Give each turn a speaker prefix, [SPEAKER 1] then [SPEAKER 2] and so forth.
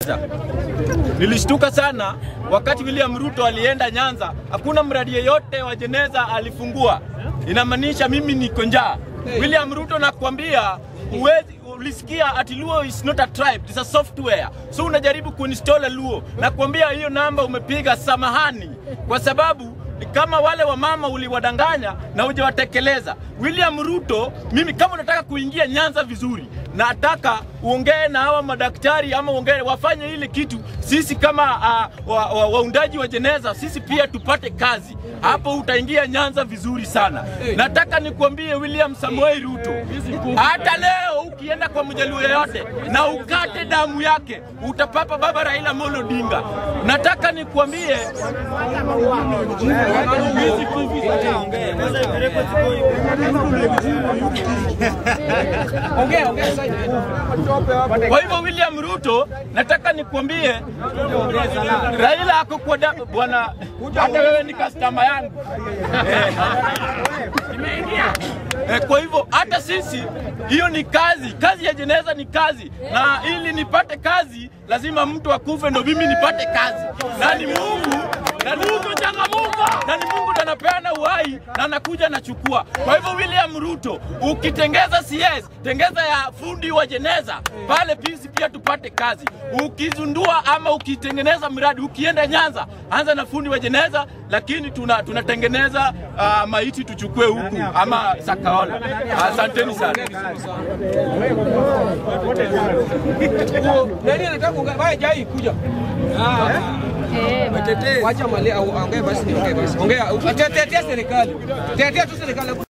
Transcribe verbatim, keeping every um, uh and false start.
[SPEAKER 1] Nilishtuka sana wakati William Ruto alienda Nyanza, hakuna mradi yeyote wa jeneza alifungua. Inamaanisha mimi niko njaa. William Ruto nakwambia, uwezi ulisikia ati Luo is not a tribe, it's a software. So unajaribu kuinstall Luo. Nakwambia hiyo namba umepiga samahani, kwa sababu kama wale wa mama uliwadanganya na hujawatekeleza. William Ruto, mimi kama unataka kuingia Nyanza vizuri, nataka uongee na hawa madaktari ama uongee wafanye ile kitu. Sisi kama uh, waundaji wa, wa, wa jeneza, sisi pia tupate kazi. Hapo utaingia Nyanza vizuri sana. Nataka nikuambie William Samoei Ruto, hata leo ukienda kwa Mjaluo yote na ukate damu yake, utapapa baba Raila Odinga. Nataka nikuambie kwa hivyo William Ruto, nataka nikuambie Raila ako kwa bwana, hata wewe ni customer yangu. Eh, kwa hivyo hata sisi hiyo ni kazi, kazi ya jeneza ni kazi, na ili nipate kazi lazima mtu akufe ndo mimi nipate kazi. Na ni Mungu, na ni Mungu changamuka, na ni Mungu ndo anapeana uhai na anakuja anachukua. Kwa hivyo William Ruto, ukitengeza C S, tengeza ya fundi wa jeneza, pale pisi pia tupate kazi. Ukizundua ama ukitengeneza mradi, ukienda Nyanza, anza na fundi wa jeneza, lakini tuna tunatengeneza uh, maiti tuchukue huku ama Sakaola. Asanteni sana.
[SPEAKER 2] Nani anataka kuongea jai kuja? Ah. Eh, wacha mali au ongea basi, ni ongea basi. Ongea, tetea serikali. Tetea tu serikali.